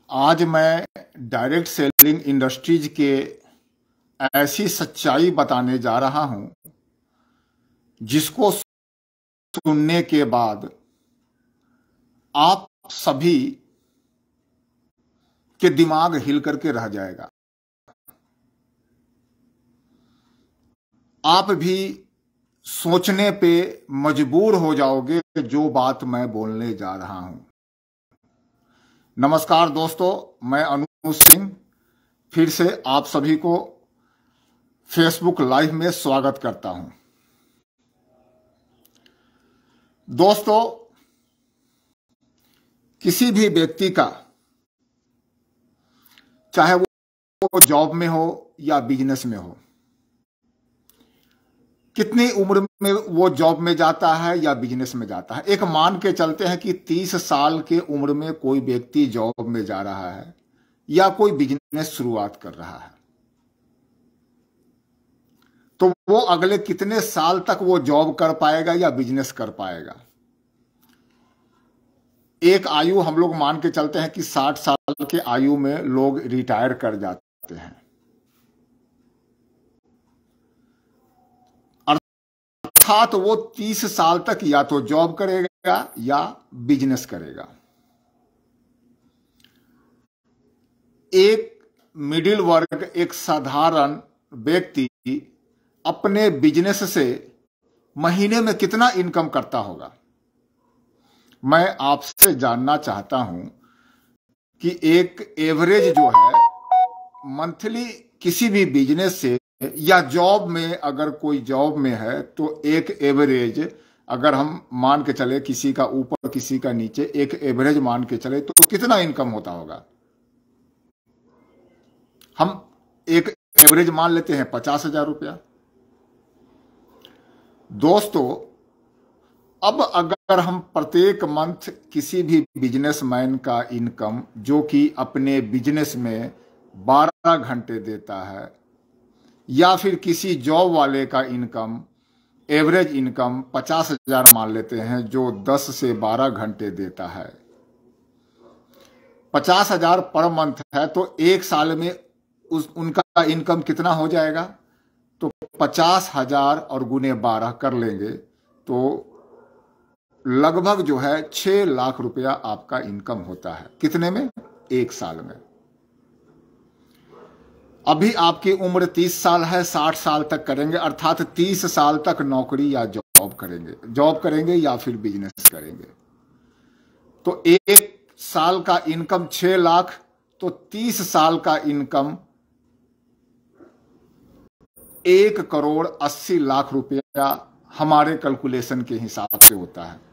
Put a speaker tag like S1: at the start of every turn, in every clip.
S1: आज मैं direct selling industries के ऐसी सच्चाई बताने जा रहा हूं जिसको सुनने के बाद आप सभी के दिमाग हिल करके रह जाएगा। आप भी सोचने पे मजबूर हो जाओगे जो बात मैं बोलने जा रहा हूं। नमस्कार दोस्तों, मैं अनु सिंह फिर से आप सभी को फेसबुक लाइव में स्वागत करता हूं। दोस्तों, किसी भी व्यक्ति का, चाहे वो जॉब में हो या बिजनेस में हो, कितनी उम्र में वो जॉब में जाता है या बिजनेस में जाता है, एक मान के चलते हैं कि 30 साल के उम्र में कोई व्यक्ति जॉब में जा रहा है या कोई बिजनेस शुरुआत कर रहा है, तो वो अगले कितने साल तक वो जॉब कर पाएगा या बिजनेस कर पाएगा। एक आयु हम लोग मान के चलते हैं कि 60 साल के आयु में लोग रिटायर कर जाते हैं, अर्थात वो 30 साल तक या तो जॉब करेगा या बिजनेस करेगा। एक मिडिल वर्ग, एक साधारण व्यक्ति अपने बिजनेस से महीने में कितना इनकम करता होगा। मैं आपसे जानना चाहता हूं कि एक एवरेज जो है मंथली किसी भी बिजनेस से या जॉब में, अगर कोई जॉब में है तो एक एवरेज, अगर हम मान के चले किसी का ऊपर किसी का नीचे, एक एवरेज मान के चले तो कितना इनकम होता होगा। हम एक एवरेज मान लेते हैं 50,000 रुपया। दोस्तों, अब अगर हम प्रत्येक मंथ किसी भी बिजनेसमैन का इनकम, जो कि अपने बिजनेस में 12 घंटे देता है, या फिर किसी जॉब वाले का इनकम, एवरेज इनकम 50,000 मान लेते हैं, जो 10 से 12 घंटे देता है, 50,000 पर मंथ है, तो एक साल में उनका इनकम कितना हो जाएगा। तो 50,000 और गुने 12 कर लेंगे तो लगभग जो है 6 लाख रुपया आपका इनकम होता है। कितने में? एक साल में। अभी आपकी उम्र 30 साल है, 60 साल तक करेंगे, अर्थात 30 साल तक नौकरी या जॉब करेंगे या फिर बिजनेस करेंगे। तो एक साल का इनकम 6 लाख, तो 30 साल का इनकम 1,80,00,000 रुपया हमारे कैलकुलेशन के हिसाब से होता है।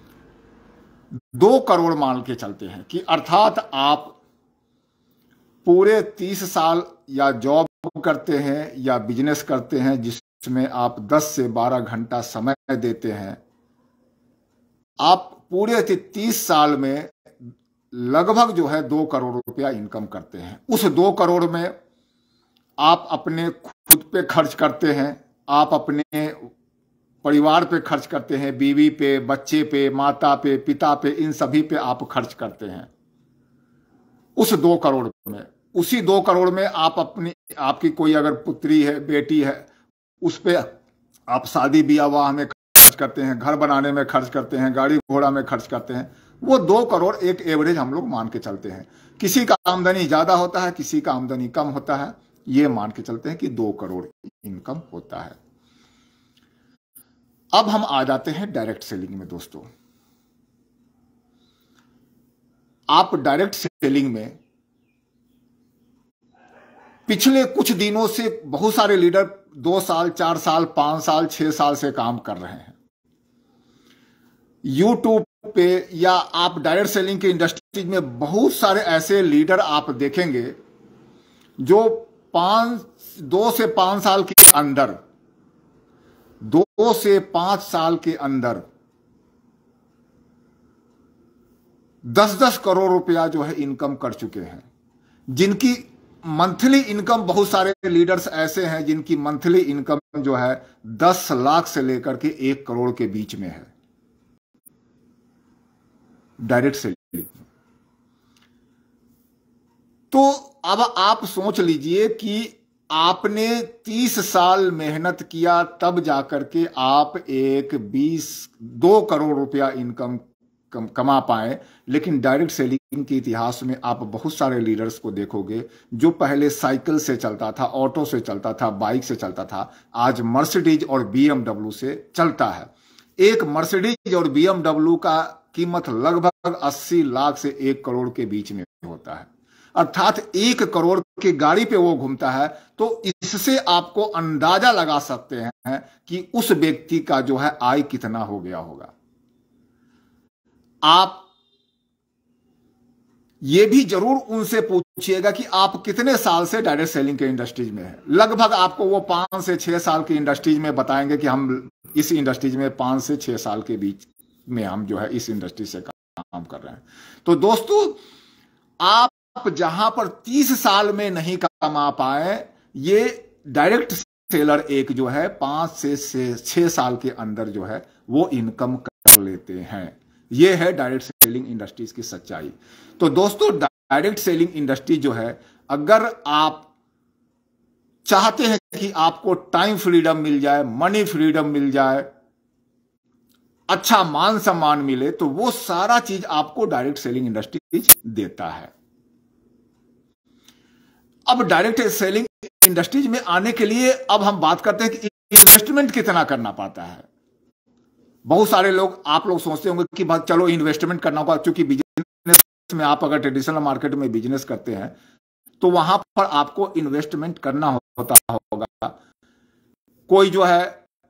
S1: 2 करोड़ मान के चलते हैं कि अर्थात आप पूरे 30 साल या जॉब करते हैं या बिजनेस करते हैं, जिसमें आप 10 से 12 घंटा समय देते हैं, आप पूरे 30 साल में लगभग जो है 2 करोड़ रुपया इनकम करते हैं। उस 2 करोड़ में आप अपने खुद पे खर्च करते हैं, आप अपने परिवार पे खर्च करते हैं, बीवी पे, बच्चे पे, माता पे, पिता पे, इन सभी पे आप खर्च करते हैं। उस 2 करोड़ में, उसी 2 करोड़ में आप आपकी कोई अगर पुत्री है, बेटी है, उस पे आप शादी ब्याह में खर्च करते हैं, घर बनाने में खर्च करते हैं, गाड़ी घोड़ा में खर्च करते हैं। वो 2 करोड़ एक एवरेज हम लोग मान के चलते हैं। किसी का आमदनी ज्यादा होता है, किसी का आमदनी कम होता है, ये मान के चलते हैं कि 2 करोड़ इनकम होता है। अब हम आ जाते हैं डायरेक्ट सेलिंग में। दोस्तों, आप डायरेक्ट सेलिंग में पिछले कुछ दिनों से बहुत सारे लीडर 2 साल, 4 साल, 5 साल, 6 साल से काम कर रहे हैं यूट्यूब पे, या आप डायरेक्ट सेलिंग की इंडस्ट्री में बहुत सारे ऐसे लीडर आप देखेंगे जो 2 से 5 साल के अंदर, 2 से 5 साल के अंदर 10-10 करोड़ रुपया जो है इनकम कर चुके हैं। जिनकी मंथली इनकम, बहुत सारे लीडर्स ऐसे हैं जिनकी मंथली इनकम जो है 10 लाख से लेकर के 1 करोड़ के बीच में है डायरेक्ट सेलिंग। तो अब आप सोच लीजिए कि आपने 30 साल मेहनत किया, तब जाकर के आप एक 2 करोड़ रुपया इनकम कमा पाए। लेकिन डायरेक्ट सेलिंग के इतिहास में आप बहुत सारे लीडर्स को देखोगे जो पहले साइकिल से चलता था, ऑटो से चलता था, बाइक से चलता था, आज मर्सिडीज और बीएमडब्ल्यू से चलता है। एक मर्सिडीज और बीएमडब्ल्यू का कीमत लगभग 80 लाख से 1 करोड़ के बीच में होता है, अर्थात 1 करोड़ की गाड़ी पे वो घूमता है। तो इससे आपको अंदाजा लगा सकते हैं कि उस व्यक्ति का जो है आय कितना हो गया होगा। आप ये भी जरूर उनसे पूछिएगा कि आप कितने साल से डायरेक्ट सेलिंग के इंडस्ट्रीज में हैं। लगभग आपको वो 5 से 6 साल की इंडस्ट्रीज में बताएंगे कि हम इस इंडस्ट्रीज में 5 से 6 साल के बीच में हम जो है इस इंडस्ट्री से काम कर रहे हैं। तो दोस्तों, आप जहां पर 30 साल में नहीं कमा पाए, ये डायरेक्ट सेलर एक जो है 5 से 6 साल के अंदर जो है वो इनकम कर लेते हैं। ये है डायरेक्ट सेलिंग इंडस्ट्रीज की सच्चाई। तो दोस्तों, डायरेक्ट सेलिंग इंडस्ट्री जो है, अगर आप चाहते हैं कि आपको टाइम फ्रीडम मिल जाए, मनी फ्रीडम मिल जाए, अच्छा मान सम्मान मिले, तो वो सारा चीज आपको डायरेक्ट सेलिंग इंडस्ट्रीज देता है। अब डायरेक्ट सेलिंग इंडस्ट्रीज में आने के लिए अब हम बात करते हैं कि इन्वेस्टमेंट कितना करना पड़ता है। बहुत सारे लोग, आप लोग सोचते होंगे कि भाई चलो इन्वेस्टमेंट करना होगा, क्योंकि बिजनेस में आप अगर ट्रेडिशनल मार्केट में बिजनेस करते हैं तो वहां पर आपको इन्वेस्टमेंट करना होता होगा। कोई जो है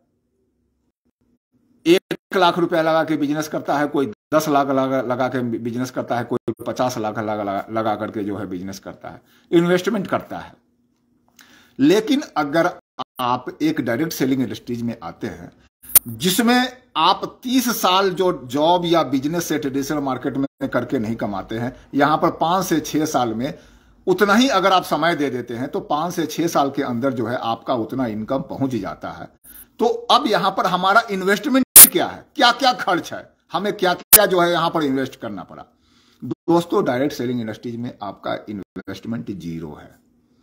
S1: 1 लाख रुपया लगा के बिजनेस करता है, कोई 10 लाख लगा के बिजनेस करता है, कोई 50 लाख लगा करके जो है बिजनेस करता है, इन्वेस्टमेंट करता है। लेकिन अगर आप एक डायरेक्ट सेलिंग इंडस्ट्रीज में आते हैं जिसमें आप 30 साल जो जॉब या बिजनेस से ट्रेडिशनल मार्केट में करके नहीं कमाते हैं, यहां पर 5 से 6 साल में उतना ही अगर आप समय दे देते हैं तो 5 से 6 साल के अंदर जो है आपका उतना इनकम पहुंच जाता है। तो अब यहां पर हमारा इन्वेस्टमेंट क्या है, क्या क्या खर्च है, हमें क्या क्या जो है यहां पर इन्वेस्ट करना पड़ा। दोस्तों, डायरेक्ट सेलिंग इंडस्ट्रीज में आपका इन्वेस्टमेंट 0 है।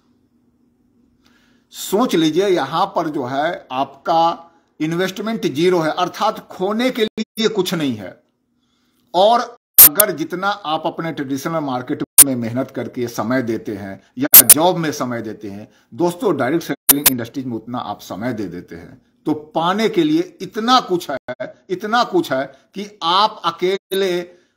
S1: सोच लीजिए, यहां पर जो है आपका इन्वेस्टमेंट 0 है, अर्थात खोने के लिए कुछ नहीं है। और अगर जितना आप अपने ट्रेडिशनल मार्केट में मेहनत करके समय देते हैं या जॉब में समय देते हैं, दोस्तों डायरेक्ट सेलिंग इंडस्ट्रीज में उतना आप समय दे देते हैं तो पाने के लिए इतना कुछ है कि आप अकेले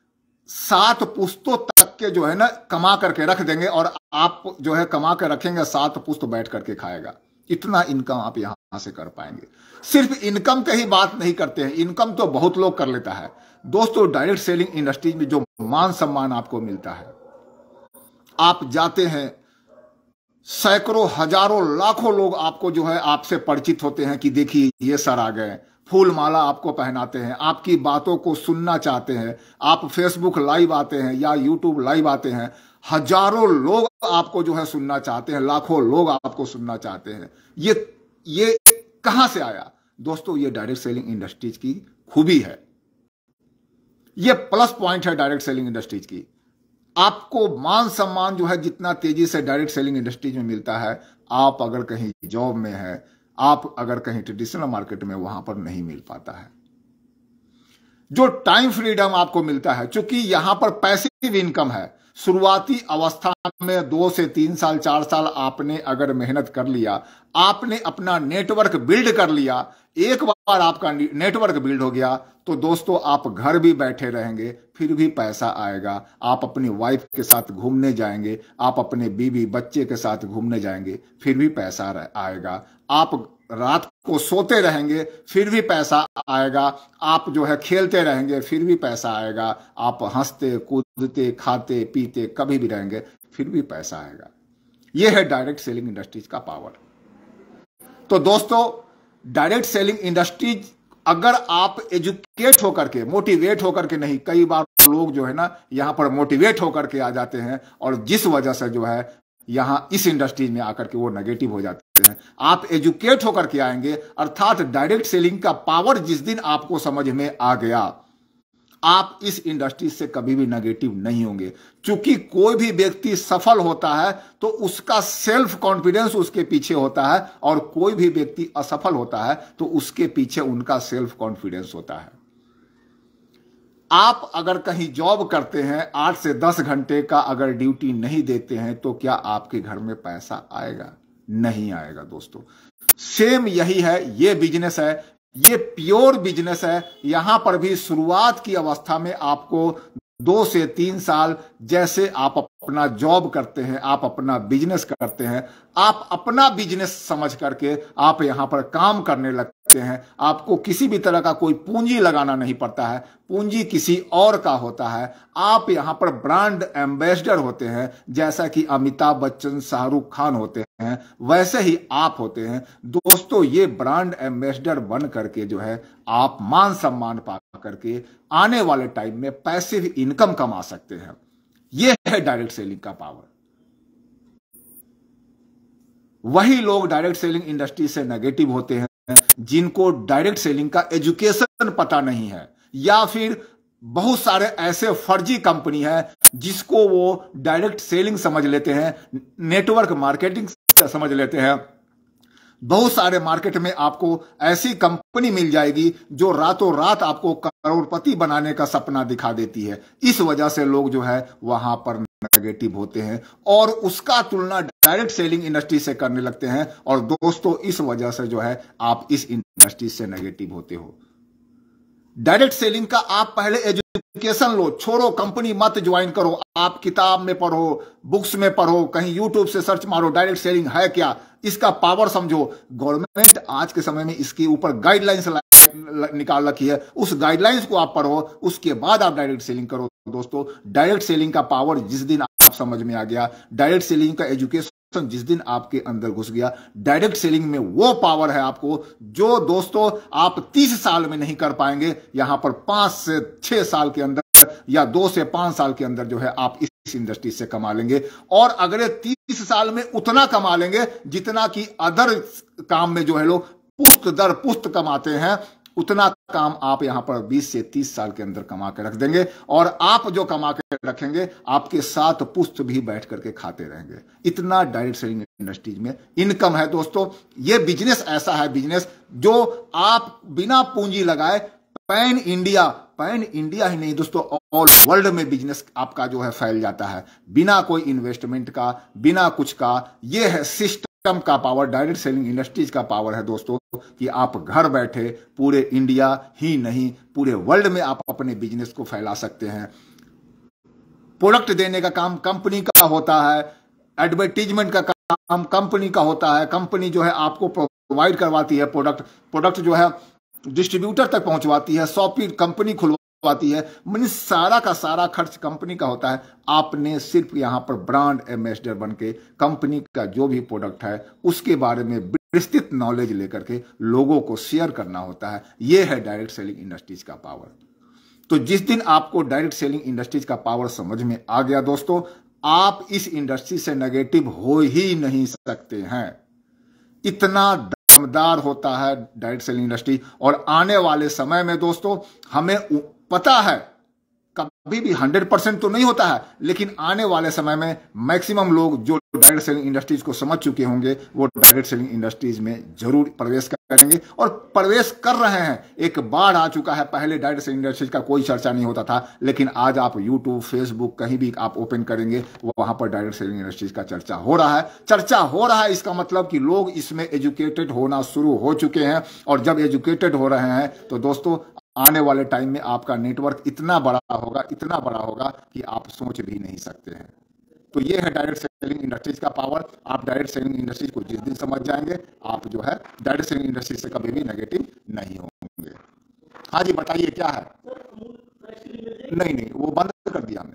S1: 7 पुश्तों तक के जो है ना कमा करके रख देंगे, और आप जो है कमा के रखेंगे, 7 पुश्त बैठ करके खाएगा। इतना इनकम आप यहां से कर पाएंगे। सिर्फ इनकम की ही बात नहीं करते हैं, इनकम तो बहुत लोग कर लेता है। दोस्तों, डायरेक्ट सेलिंग इंडस्ट्रीज में जो मान सम्मान आपको मिलता है, आप जाते हैं, सैकड़ों, हजारों, लाखों लोग आपको जो है आपसे परिचित होते हैं कि देखिए ये सर आ गए, फूल माला आपको पहनाते हैं, आपकी बातों को सुनना चाहते हैं। आप फेसबुक लाइव आते हैं या यूट्यूब लाइव आते हैं, हजारों लोग आपको जो है सुनना चाहते हैं, लाखों लोग आपको सुनना चाहते हैं। ये कहां से आया? दोस्तों, ये डायरेक्ट सेलिंग इंडस्ट्रीज की खूबी है, ये प्लस पॉइंट है डायरेक्ट सेलिंग इंडस्ट्रीज की। आपको मान सम्मान जो है जितना तेजी से डायरेक्ट सेलिंग इंडस्ट्रीज में मिलता है, आप अगर कहीं जॉब में है, आप अगर कहीं ट्रेडिशनल मार्केट में, वहां पर नहीं मिल पाता है। जो टाइम फ्रीडम आपको मिलता है, क्योंकि यहां पर पैसिव इनकम है। शुरुआती अवस्था में 2 से 3 साल 4 साल आपने अगर मेहनत कर लिया, आपने अपना नेटवर्क बिल्ड कर लिया, एक बार आपका नेटवर्क बिल्ड हो गया तो दोस्तों आप घर भी बैठे रहेंगे, फिर भी पैसा आएगा। आप अपनी वाइफ के साथ घूमने जाएंगे, आप अपने बीवी बच्चे के साथ घूमने जाएंगे, फिर भी पैसा आएगा। आप रात को सोते रहेंगे, फिर भी पैसा आएगा। आप जो है खेलते रहेंगे, फिर भी पैसा आएगा। आप हंसते कूदते खाते पीते कभी भी रहेंगे, फिर भी पैसा आएगा। यह है डायरेक्ट सेलिंग इंडस्ट्रीज का पावर। तो दोस्तों, डायरेक्ट सेलिंग इंडस्ट्रीज, अगर आप एजुकेट होकर के, मोटिवेट होकर के नहीं, कई बार लोग जो है ना यहां पर मोटिवेट होकर के आ जाते हैं और जिस वजह से जो है यहां इस इंडस्ट्रीज में आकर के वो नेगेटिव हो जाते हैं। आप एजुकेट होकर के आएंगे, अर्थात डायरेक्ट सेलिंग का पावर जिस दिन आपको समझ में आ गया, आप इस इंडस्ट्री से कभी भी नेगेटिव नहीं होंगे। क्योंकि कोई भी व्यक्ति सफल होता है तो उसका सेल्फ कॉन्फिडेंस उसके पीछे होता है, और कोई भी व्यक्ति असफल होता है तो उसके पीछे उनका सेल्फ कॉन्फिडेंस होता है। आप अगर कहीं जॉब करते हैं, 8 से 10 घंटे का अगर ड्यूटी नहीं देते हैं, तो क्या आपके घर में पैसा आएगा? नहीं आएगा दोस्तों। सेम यही है, ये बिजनेस है, ये प्योर बिजनेस है। यहां पर भी शुरुआत की अवस्था में आपको 2 से 3 साल, जैसे आप अपना जॉब करते हैं, आप अपना बिजनेस करते हैं, आप अपना बिजनेस समझ करके आप यहां पर काम करने लगते हैं। आपको किसी भी तरह का कोई पूंजी लगाना नहीं पड़ता है, पूंजी किसी और का होता है। आप यहां पर ब्रांड एम्बेसडर होते हैं, जैसा कि अमिताभ बच्चन, शाहरुख खान होते हैं, वैसे ही आप होते हैं। दोस्तों, ये ब्रांड एम्बेसडर बन करके जो है आप मान सम्मान पा करके आने वाले टाइम में पैसिव इनकम कमा सकते हैं। यह है डायरेक्ट सेलिंग का पावर। वही लोग डायरेक्ट सेलिंग इंडस्ट्री से नेगेटिव होते हैं जिनको डायरेक्ट सेलिंग का एजुकेशन पता नहीं है, या फिर बहुत सारे ऐसे फर्जी कंपनी है जिसको वो डायरेक्ट सेलिंग समझ लेते हैं, नेटवर्क मार्केटिंग समझ लेते हैं। बहुत सारे मार्केट में आपको ऐसी कंपनी मिल जाएगी जो रातों रात आपको करोड़पति बनाने का सपना दिखा देती है। इस वजह से लोग जो है वहां पर नेगेटिव होते हैं और उसका तुलना डायरेक्ट सेलिंग इंडस्ट्री से करने लगते हैं। और दोस्तों, इस वजह से जो है आप इस इंडस्ट्री से नेगेटिव होते हो। डायरेक्ट सेलिंग का आप पहले एजुकेशन लो, छोड़ो कंपनी मत ज्वाइन करो। आप किताब में पढ़ो, बुक्स में पढ़ो, कहीं यूट्यूब से सर्च मारो, डायरेक्ट सेलिंग है क्या, इसका पावर समझो। गवर्नमेंट आज के समय में इसके ऊपर गाइडलाइंस निकाल रखी है, उस गाइडलाइंस को आप पढ़ो, उसके बाद आप डायरेक्ट सेलिंग करो। दोस्तों, डायरेक्ट सेलिंग का पावर जिस दिन आप समझ में आ गया, डायरेक्ट सेलिंग का एजुकेशन जिस दिन आपके अंदर घुस गया, डायरेक्ट सेलिंग में वो पावर है आपको जो दोस्तों आप 30 साल में नहीं कर पाएंगे। यहां पर 5 से 6 साल के अंदर या 2 से 5 साल के अंदर जो है आप इस इंडस्ट्री से कमा लेंगे। और अगले 30 साल में उतना कमा लेंगे जितना कि अदर काम में जो है लोग पुश्त दर पुश्त कमाते हैं, उतना काम आप यहां पर 20 से 30 साल के अंदर कमा के रख देंगे। और आप जो कमा के रखेंगे, आपके साथ पुश्त भी बैठ करके खाते रहेंगे। इतना डायरेक्ट सेलिंग इंडस्ट्रीज में इनकम है। दोस्तों, ये बिजनेस ऐसा है, बिजनेस जो आप बिना पूंजी लगाए पैन इंडिया ही नहीं दोस्तों, ऑल वर्ल्ड में बिजनेस आपका जो है फैल जाता है बिना कोई इन्वेस्टमेंट का, बिना कुछ का। ये है सिस्टम का पावर, डायरेक्ट सेलिंग इंडस्ट्रीज का पावर है दोस्तों, कि आप घर बैठे पूरे इंडिया ही नहीं पूरे वर्ल्ड में आप अपने बिजनेस को फैला सकते हैं। प्रोडक्ट देने का काम कंपनी का होता है, एडवर्टीजमेंट का काम कंपनी का होता है। कंपनी जो है आपको प्रोवाइड करवाती है प्रोडक्ट जो है डिस्ट्रीब्यूटर तक पहुंचवाती है, शॉपिंग कंपनी खुलवाती है। मतलब सारा का सारा खर्च कंपनी का होता है। आपने सिर्फ यहां पर ब्रांड एम्बेसडर बनके कंपनी का जो भी प्रोडक्ट है उसके बारे में विस्तृत नॉलेज लेकर के लोगों को शेयर करना होता है। यह है डायरेक्ट सेलिंग इंडस्ट्रीज का पावर। तो जिस दिन आपको डायरेक्ट सेलिंग इंडस्ट्रीज का पावर समझ में आ गया दोस्तों, आप इस इंडस्ट्री से नेगेटिव हो ही नहीं सकते हैं। इतना दमदार होता है डायरेक्ट सेलिंग इंडस्ट्री। और आने वाले समय में दोस्तों, हमें पता है कभी भी 100% तो नहीं होता है, लेकिन आने वाले समय में मैक्सिमम लोग जो डायरेक्ट सेलिंग इंडस्ट्रीज को समझ चुके होंगे वो डायरेक्ट सेलिंग इंडस्ट्रीज में जरूर प्रवेश करेंगे और प्रवेश कर रहे हैं। एक बाढ़ आ चुका है। पहले डायरेक्ट सेलिंग इंडस्ट्रीज का कोई चर्चा नहीं होता था, लेकिन आज आप यूट्यूब, फेसबुक कहीं भी आप ओपन करेंगे वहां पर डायरेक्ट सेलिंग इंडस्ट्रीज का चर्चा हो रहा है। इसका मतलब कि लोग इसमें एजुकेटेड होना शुरू हो चुके हैं। और जब एजुकेटेड हो रहे हैं तो दोस्तों, आने वाले टाइम में आपका नेटवर्क इतना बड़ा होगा कि आप सोच भी नहीं सकते हैं। तो ये है डायरेक्ट सेलिंग इंडस्ट्रीज का पावर। आप डायरेक्ट सेलिंग इंडस्ट्रीज को जिस दिन समझ जाएंगे, आप जो है डायरेक्ट सेलिंग इंडस्ट्री से कभी भी नेगेटिव नहीं होंगे। हाँ जी, बताइए क्या है? नहीं, वो बंद कर दिया हमने।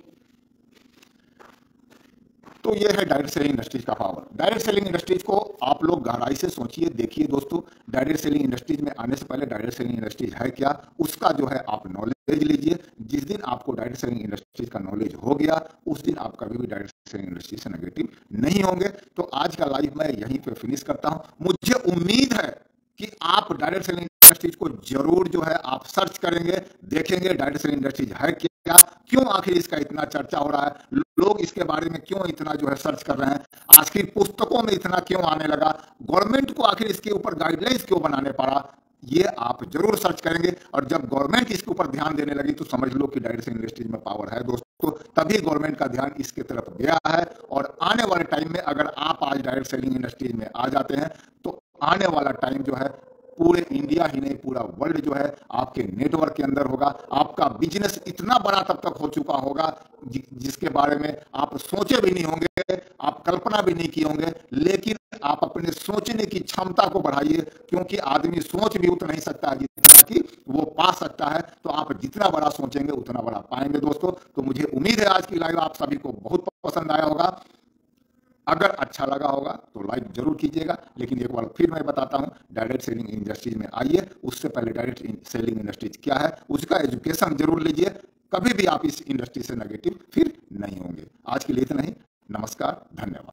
S1: तो ये है डायरेक्ट सेलिंग इंडस्ट्रीज का पावर। डायरेक्ट सेलिंग इंडस्ट्रीज को आप लोग गहराई से सोचिए, देखिए दोस्तों। डायरेक्ट सेलिंग इंडस्ट्रीज में आने से पहले डायरेक्ट सेलिंग इंडस्ट्रीज है क्या, उसका जो है आप नॉलेज लीजिए। जिस दिन आपको डायरेक्ट सेलिंग इंडस्ट्रीज का नॉलेज हो गया, उस दिन आप कभी भी डायरेक्ट सेलिंग इंडस्ट्री से नेगेटिव नहीं होंगे। तो आज का लाइव मैं यहीं पे फिनिश करता हूं। मुझे उम्मीद है कि आप डायरेक्ट सेलिंग इंडस्ट्रीज को जरूर जो है आप सर्च करेंगे, देखेंगे डायरेक्ट सेलिंग इंडस्ट्रीज है क्या, क्यों आखिर इसका इतना चर्चा हो रहा है, लोग इसके बारे में क्यों इतना जो है सर्च कर रहे हैं, आखिर पुस्तकों में इतना क्यों आने लगा, गवर्नमेंट को आखिर इसके ऊपर गाइडलाइंस क्यों बनाने पड़ा, ये आप जरूर सर्च करेंगे। और जब गवर्नमेंट इसके ऊपर ध्यान देने लगी तो समझ लो कि डायरेक्ट सेलिंग इंडस्ट्रीज में पावर है दोस्तों, तभी गवर्नमेंट का ध्यान इसके तरफ गया है। और आने वाले टाइम में अगर आप आज डायरेक्ट सेलिंग इंडस्ट्रीज में आ जाते हैं तो आने वाला टाइम जो है पूरे इंडिया ही नहीं पूरा वर्ल्ड जो है आपके नेटवर्क के अंदर होगा। आपका बिजनेस इतना बड़ा तब तक हो चुका होगा जिसके बारे में आप सोचे भी नहीं होंगे, आप कल्पना भी नहीं किए होंगे। लेकिन आप अपने सोचने की क्षमता को बढ़ाइए, क्योंकि आदमी सोच भी उतना ही सकता है जितना कि वो पा सकता है। तो आप जितना बड़ा सोचेंगे उतना बड़ा पाएंगे दोस्तों। तो मुझे उम्मीद है आज की लाइव आप सभी को बहुत पसंद आया होगा। अगर अच्छा लगा होगा तो लाइक जरूर कीजिएगा। लेकिन एक बार फिर मैं बताता हूं, डायरेक्ट सेलिंग इंडस्ट्रीज में आइए, उससे पहले डायरेक्ट सेलिंग इंडस्ट्रीज क्या है उसका एजुकेशन जरूर लीजिए। कभी भी आप इस इंडस्ट्री से नेगेटिव फिर नहीं होंगे। आज के लिए इतना ही। नमस्कार, धन्यवाद।